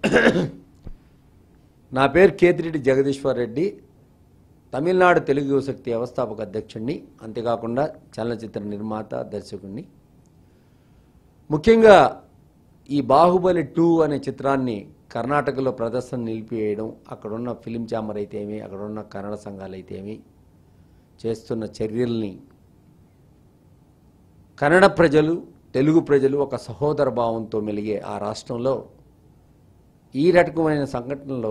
నా పేరు కేతిరెడ్డి జగదీశ్వర్ రెడ్డి, తమిళనాడు తెలుగు యువశక్తి వ్యవస్థాపక అధ్యక్షుడిని, అంతేకాకుండా చలనచిత్ర నిర్మాత, దర్శకుడిని. ముఖ్యంగా ఈ బాహుబలి 2 అనే చిత్రాన్ని కర్ణాటకలో ప్రదర్శన నిలిపివేయడం, అక్కడున్న ఫిలిం ఛాంబర్ అయితేమి, అక్కడున్న కన్నడ సంఘాలు అయితేమి చేస్తున్న చర్యల్ని కన్నడ ప్రజలు, తెలుగు ప్రజలు ఒక సహోదర భావంతో మెలిగే ఆ రాష్ట్రంలో ఈ రకమైన సంఘటనలో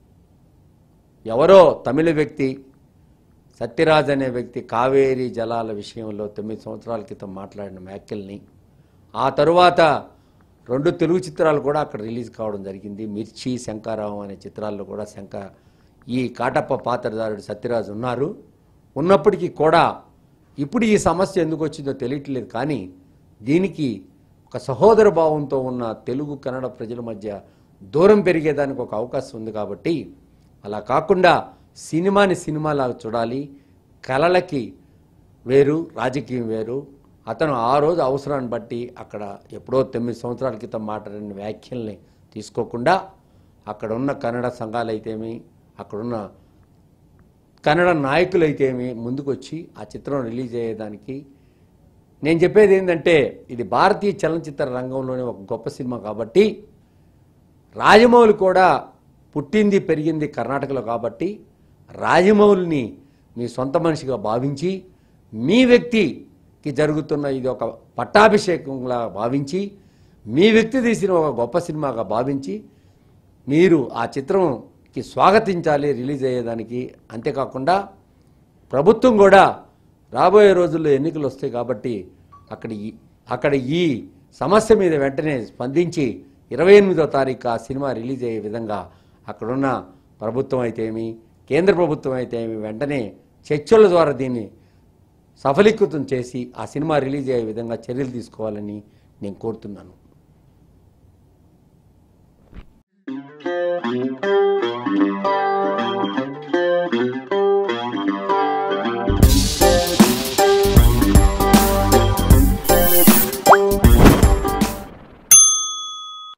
ఎవరో తమిళ వ్యక్తి సత్యరాజ్ అనే వ్యక్తి కావేరీ జలాల విషయంలో 9 సంవత్సరాల క్రితం మాట్లాడిన వ్యాఖ్యల్ని, ఆ తరువాత 2 తెలుగు చిత్రాలు కూడా అక్కడ రిలీజ్ కావడం జరిగింది. మిర్చి, శంకారావం అనే చిత్రాల్లో కూడా ఈ కాటప్ప పాత్రధారుడు సత్యరాజ్ ఉన్నప్పటికీ కూడా ఇప్పుడు ఈ సమస్య ఎందుకు వచ్చిందో తెలియట్లేదు. కానీ దీనికి ఒక సహోదర భావంతో ఉన్న తెలుగు కన్నడ ప్రజల మధ్య దూరం పెరిగేదానికి ఒక అవకాశం ఉంది. కాబట్టి అలా కాకుండా సినిమాని సినిమాలాగా చూడాలి. కళలకి వేరు, రాజకీయం వేరు. అతను ఆ రోజు అవసరాన్ని బట్టి అక్కడ ఎప్పుడో 9 సంవత్సరాల క్రితం మాట్లాడిన వ్యాఖ్యల్ని తీసుకోకుండా అక్కడ ఉన్న కన్నడ సంఘాలైతేమి, అక్కడున్న కన్నడ నాయకులైతేమి ముందుకొచ్చి ఆ చిత్రం రిలీజ్ అయ్యేదానికి నేను చెప్పేది ఏంటంటే, ఇది భారతీయ చలనచిత్ర రంగంలోనే ఒక గొప్ప సినిమా. కాబట్టి రాజమౌళి కూడా పుట్టింది పెరిగింది కర్ణాటకలో. కాబట్టి రాజమౌళిని మీ సొంత మనిషిగా భావించి, మీ వ్యక్తికి జరుగుతున్న ఇది ఒక పట్టాభిషేకంలా భావించి, మీ వ్యక్తి తీసిన ఒక గొప్ప సినిమాగా భావించి మీరు ఆ చిత్రంకి స్వాగతించాలి రిలీజ్ అయ్యేదానికి. అంతేకాకుండా ప్రభుత్వం కూడా రాబోయే రోజుల్లో ఎన్నికలు వస్తాయి. కాబట్టి అక్కడ ఈ సమస్య మీద వెంటనే స్పందించి 28వ తారీఖు ఆ సినిమా రిలీజ్ అయ్యే విధంగా అక్కడున్న ప్రభుత్వం అయితేమి, కేంద్ర ప్రభుత్వం అయితేమి వెంటనే చర్చల ద్వారా దీన్ని సఫలీకృతం చేసి ఆ సినిమా రిలీజ్ అయ్యే విధంగా చర్యలు తీసుకోవాలని నేను కోరుతున్నాను.